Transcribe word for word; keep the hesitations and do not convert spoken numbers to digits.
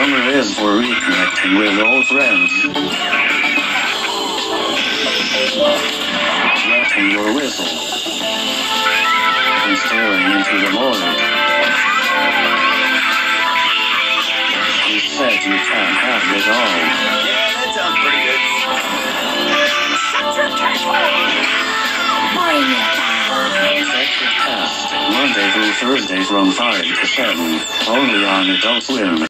Summer is for reconnecting with old friends. Wetting your whistle. And staring into the void. You said you can't have it all. Yeah, that sounds pretty good. Shut your table! Bring it on! Check your test. Monday through Thursday from five to seven. Only on Adult Swim.